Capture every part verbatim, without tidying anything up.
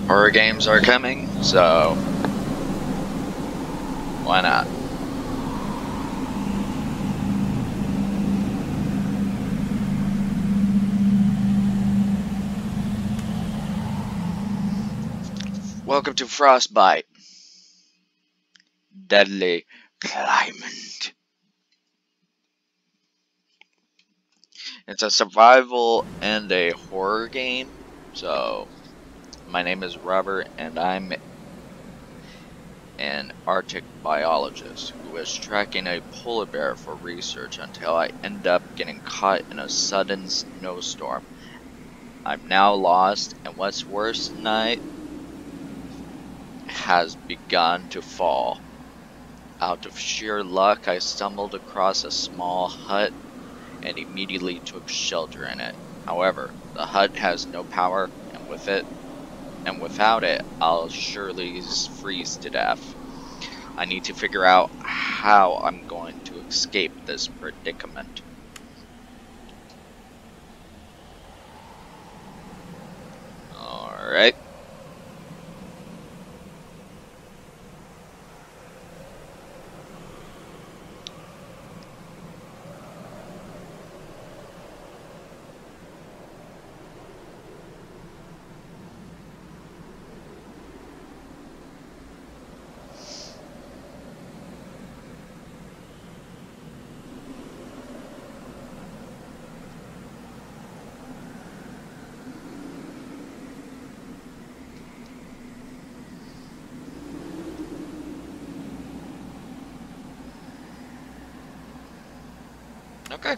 Horror games are coming, so why not? Welcome to Frostbite. Deadly Climate. It's a survival and a horror game. So, my name is Robert, and I'm an Arctic biologist who is tracking a polar bear for research until I end up getting caught in a sudden snowstorm. I'm now lost, and what's worse, night has begun to fall. Out of sheer luck, I stumbled across a small hut and immediately took shelter in it. However, the hut has no power, and with it, and without it, I'll surely freeze to death. I need to figure out how I'm going to escape this predicament. Alright. Okay.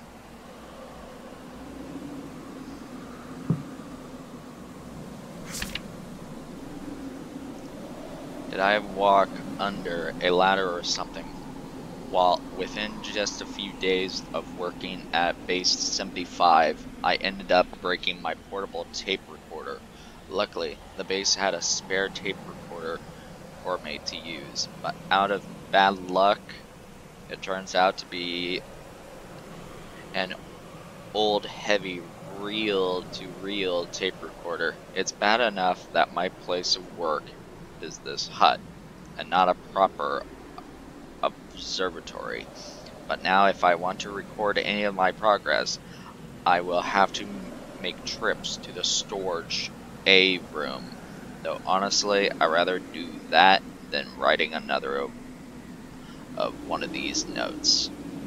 Did I walk under a ladder or something? While within just a few days of working at base seventy-five, I ended up breaking my portable tape recorder. Luckily, the base had a spare tape recorder for me to use, but out of bad luck, it turns out to be an old heavy reel-to-reel tape recorder. It's bad enough that my place of work is this hut and not a proper observatory, but now if I want to record any of my progress, I will have to make trips to the storage A room, though honestly I'd rather do that than writing another of, of one of these notes.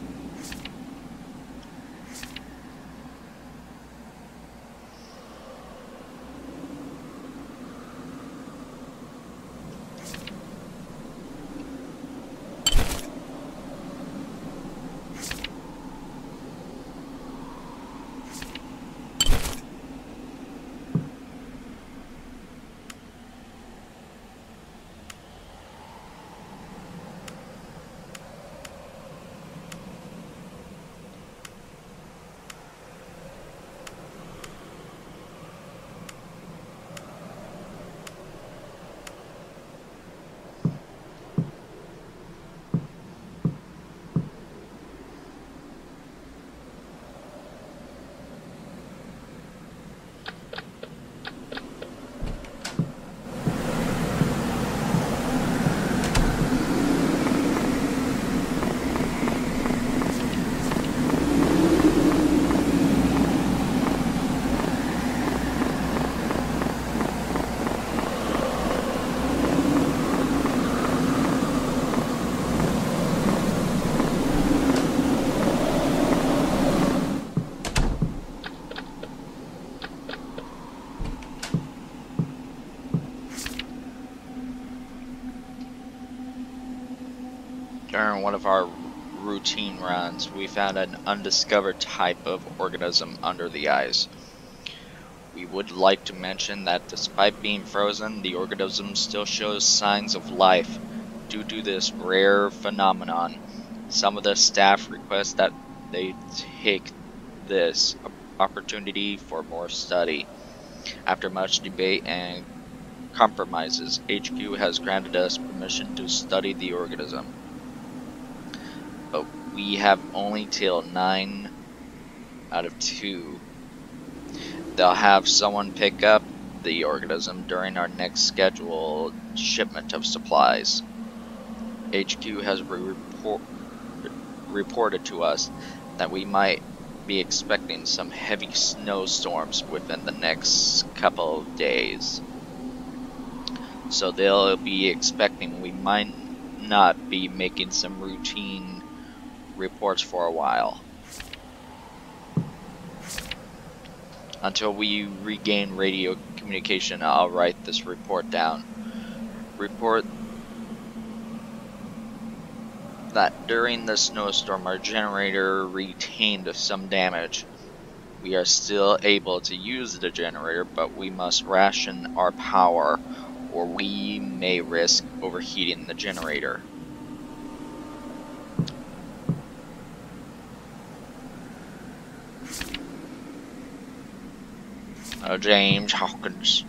During one of our routine runs, we found an undiscovered type of organism under the ice. We would like to mention that despite being frozen, the organism still shows signs of life due to this rare phenomenon. Some of the staff request that they take this opportunity for more study. After much debate and compromises, H Q has granted us permission to study the organism. But we have only till nine out of two. They'll have someone pick up the organism during our next scheduled shipment of supplies. H Q has re report reported to us that we might be expecting some heavy snowstorms within the next couple of days. So they'll be expecting we might not be making some routine reports for a while. Until we regain radio communication, I'll write this report down. Report that during the snowstorm our generator retained some damage. We are still able to use the generator, but we must ration our power or we may risk overheating the generator. Uh, James Hawkins.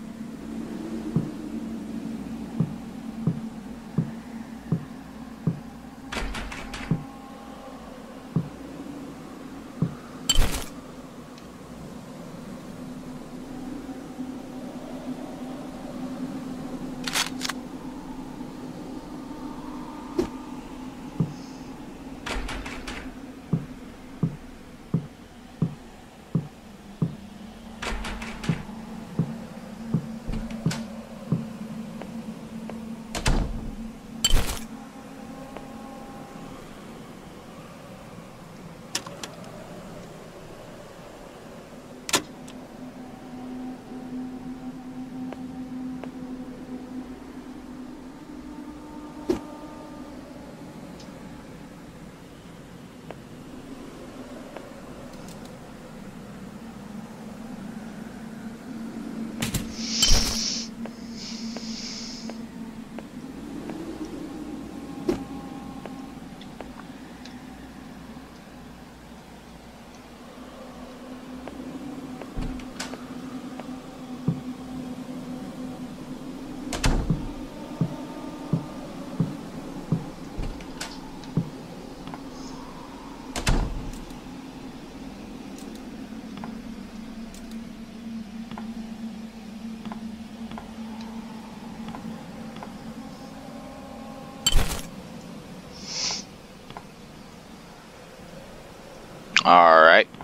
Alright.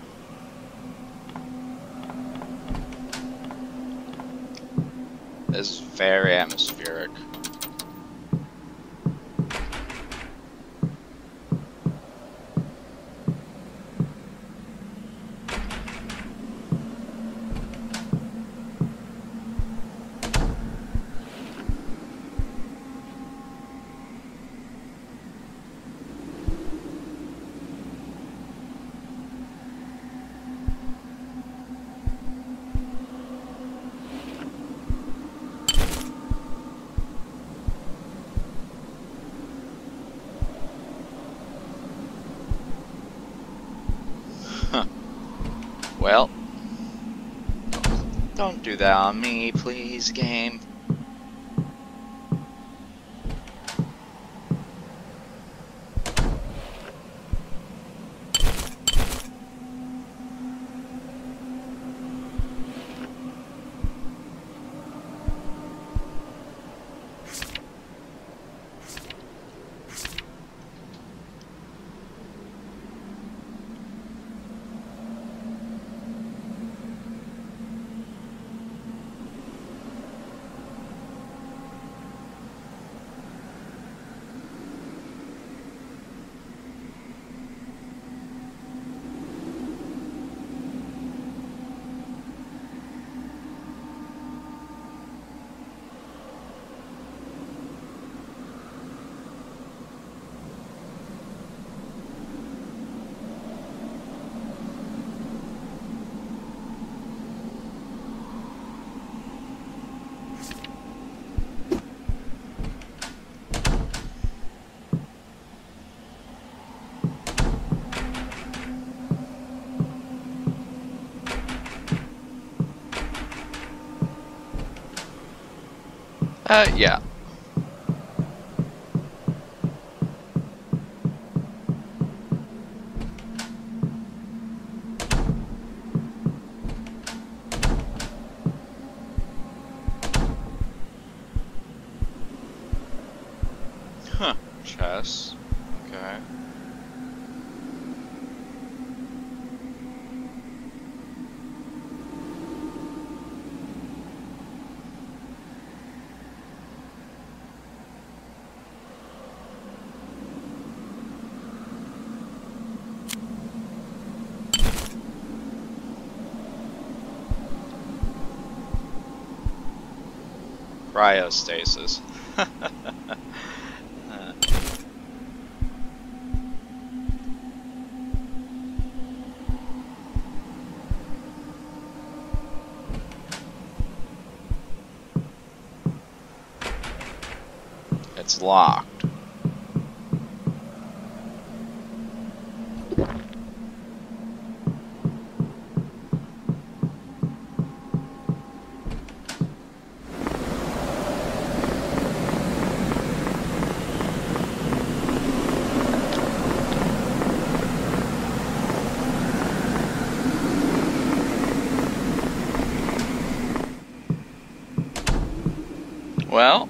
This is very atmospheric. Well, don't do that on me, please, game. Uh, yeah. Huh. Chess. Okay. Cryostasis. Uh, it's locked. Well,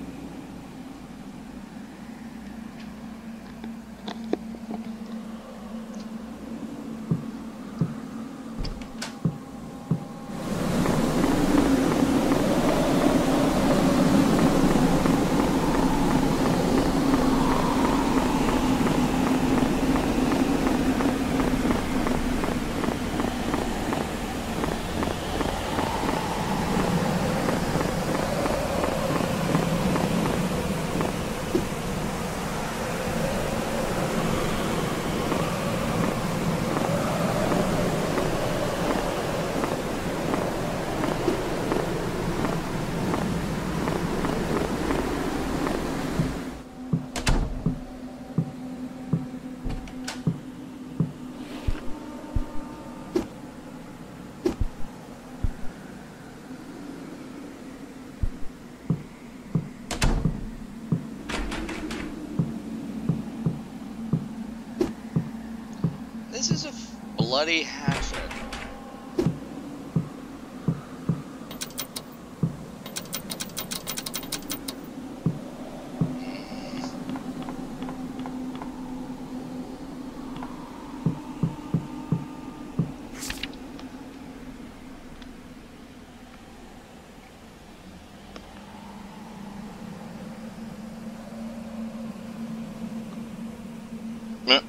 this is a f bloody hatchet. Mm.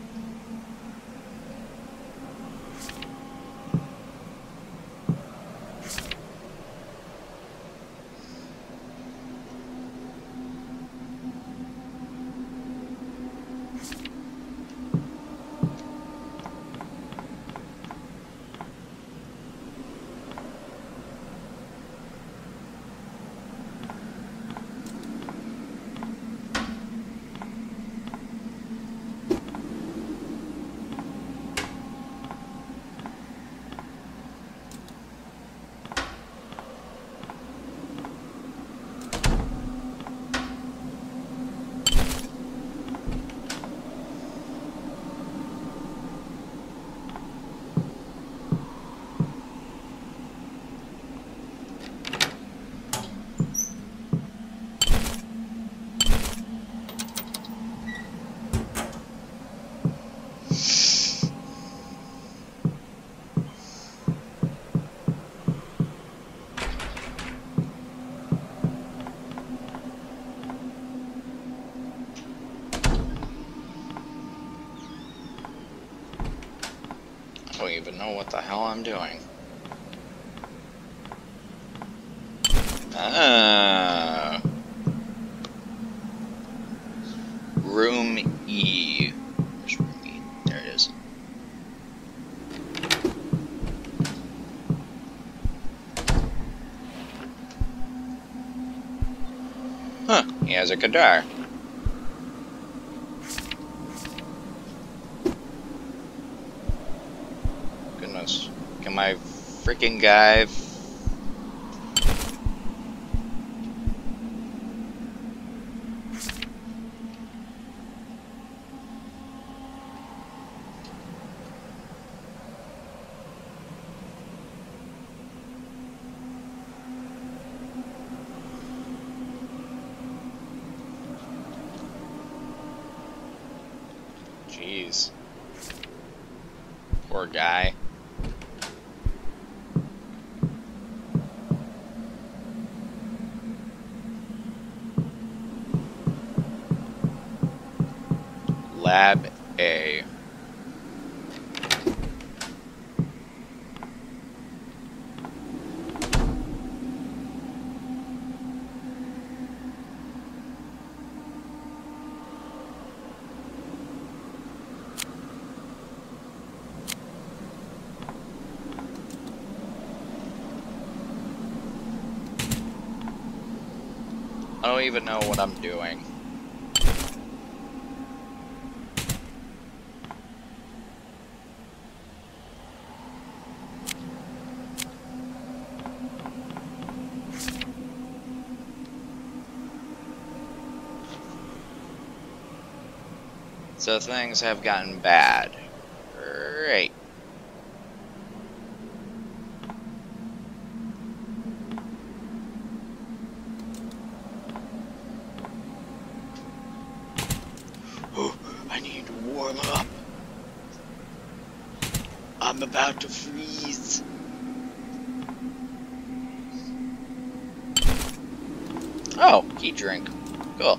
I don't even know what the hell I'm doing. Ah. Room E. Where's room E? There it is. Huh, he has a guitar. Goodness. Can my freaking guy... Jeez. Poor guy. Lab A. I don't even know what I'm doing. So things have gotten bad. Great. Oh, I need to warm up. I'm about to freeze. Oh, key drink. Cool.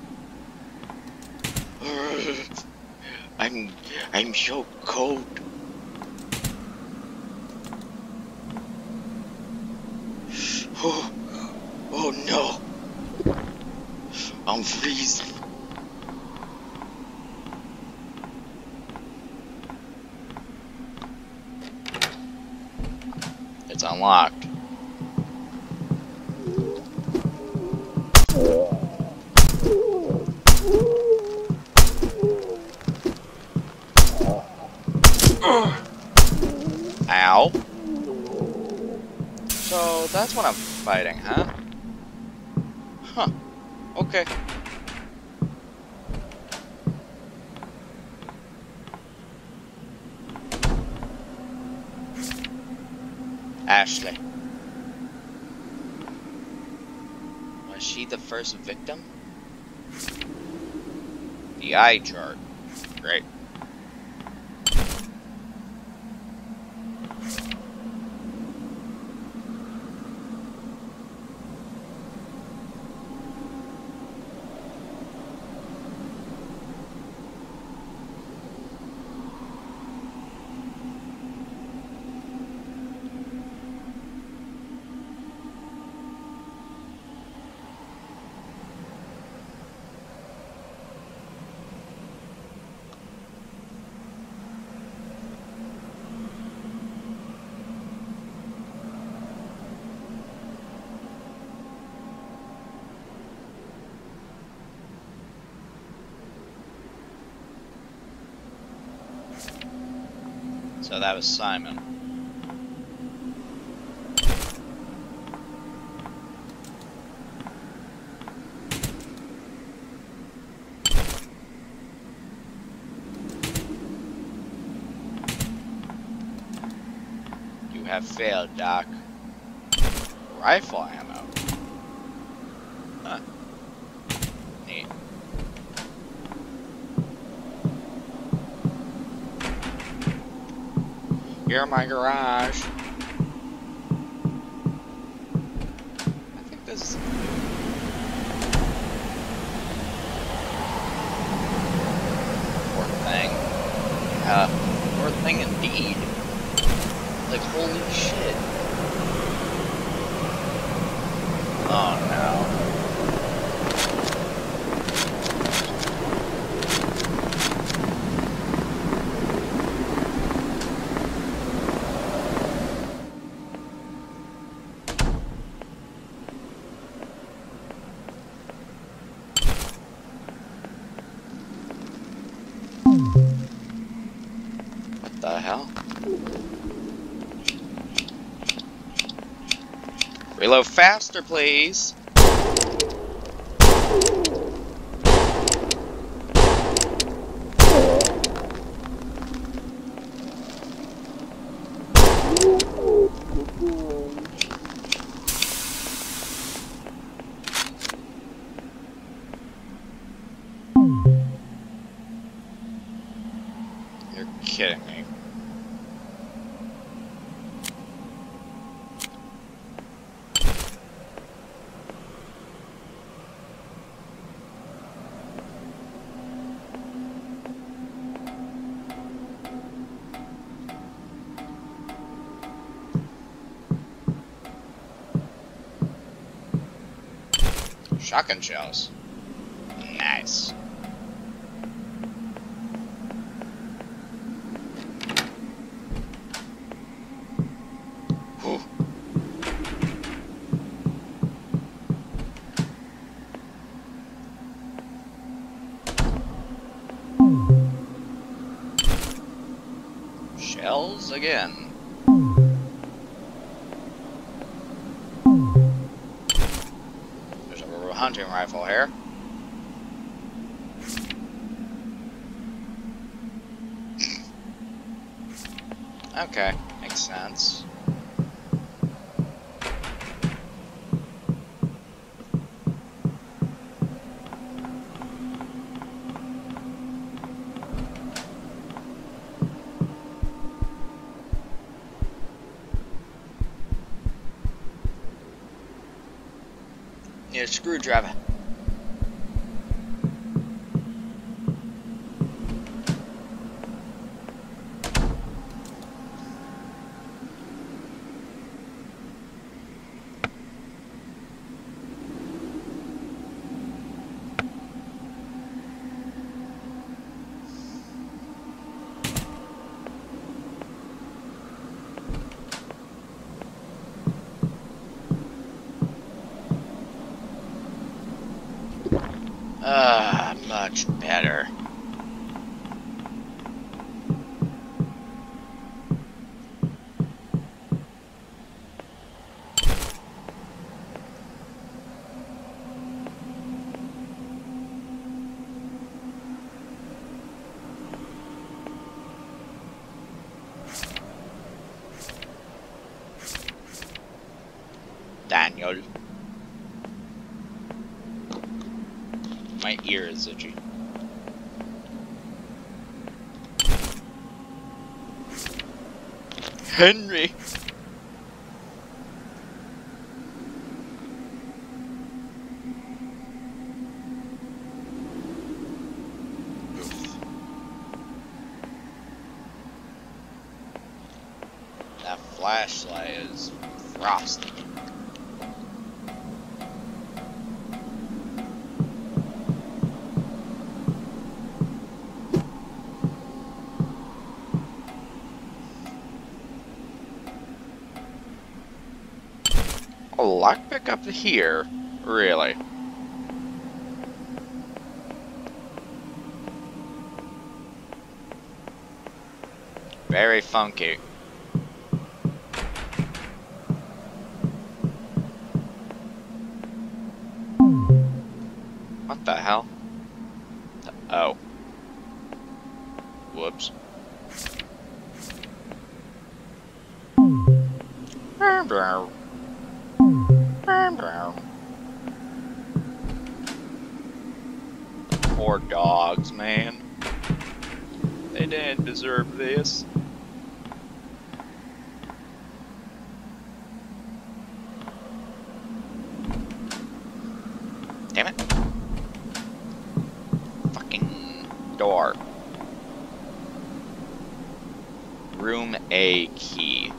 I'm I'm so cold. Oh, oh no. I'm freezing. It's unlocked. Ow. So that's what I'm fighting, huh? Huh. Okay. Ashley. Was she the first victim? The eye chart. Great. So that was Simon. You have failed, Doc. Rifle ammo. Huh. Neat. Here in my garage. I think this is... Poor thing. Uh, poor thing indeed. Like, holy shit. Oh no. What the hell? Reload faster, please. Shotgun shells. Nice. Whew. Shells again. There's a hunting rifle here. Okay, makes sense. Need a screwdriver. Ah, much better. Daniel. My ear is itchy. Henry! Oof. That flashlight is frosty. A lockpick up here? Really? Very funky. What the hell? Oh. Whoops. Poor dogs, man. They didn't deserve this. Damn it. Fucking door. Room A key.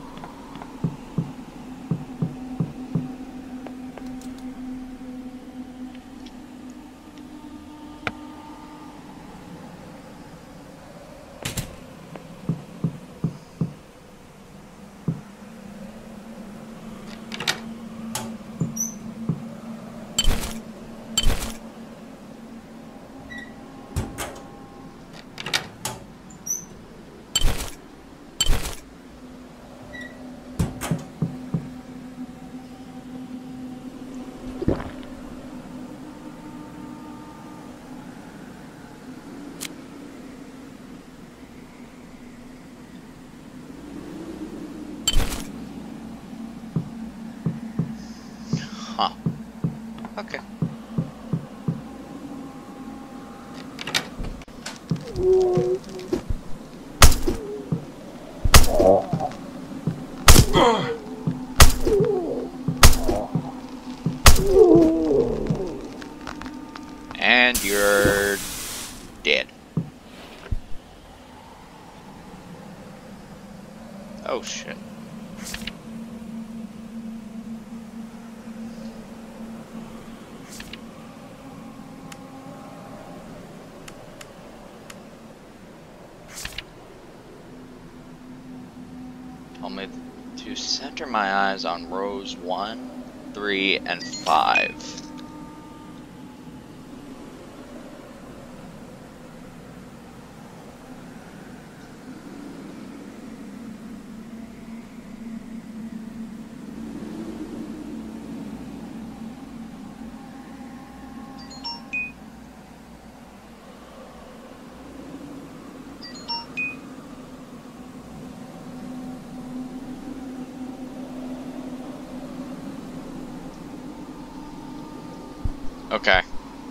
Huh. Okay. And you're dead. Oh shit. center my eyes on rows one, three, and five. Okay.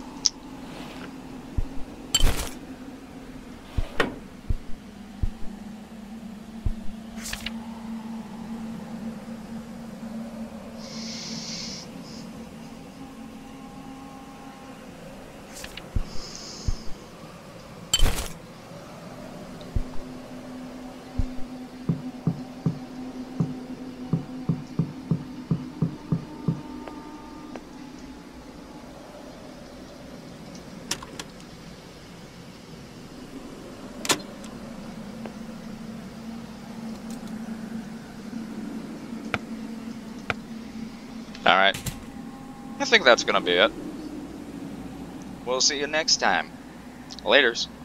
Alright. I think that's gonna be it. We'll see you next time. Laters.